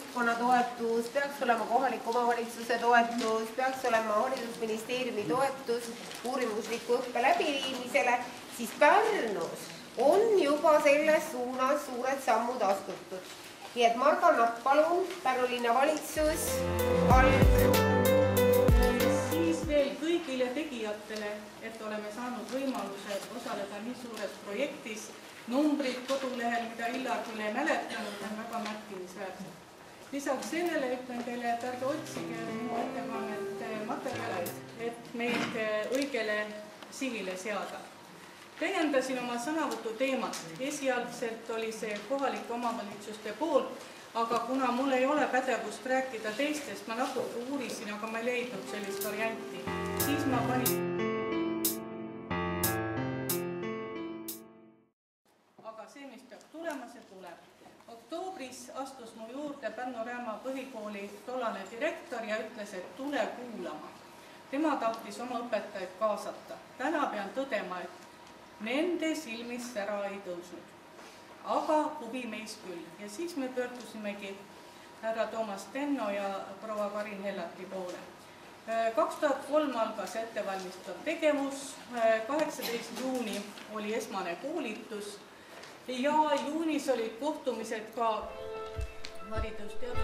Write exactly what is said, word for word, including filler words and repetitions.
juhtkonna toetus, peaks olema kohaliku omavalitsuse toetus, peaks olema haridusministeeriumi toetus uurimusliku õppe läbiviimisele, siis Pärnus on juba selles suunas suured sammud astutud. Nii et Marga Napp, palun, Pärnu linna valitsus, alg. Siis veel kõigile tegijatele, et oleme saanud võimaluse osaleda nii suures projektis. Numbrid kodulehel, mida Illar küll ei mäletanud, on väga märkimisväärsed. Lisaks sellele ütlen teile, et ärge otsige minu ettekannet materjalid, et meid õigele sihile seada. Täiendasin oma sõnavõtu teemat. Esialgselt oli see kohalike omavalitsuste poolt, aga kuna mul ei ole pädevust rääkida teistest, ma natuke uurisin, aga ma ei leidnud sellist varianti. Siis ma panin... Aga see, mis peab tulema, see tuleb. Oktoobris astus mu juurde Pärnu Rääma põhikooli tollane direktor ja ütles, et tule kuulama. Tema tahtis oma õpetajaid kaasata. Täna pean tõdema, et nende silmis sära ei tõusnud. Aga huvi meis küll. Ja siis me pöördusimegi härra Toomas Tenno ja proua Karin Hellati poole. kaks tuhat kolm algas ettevalmistav tegevus. kaheksateistkümnendal juuni oli esmane koolitus ja juunis olid kohtumised ka haridusteadus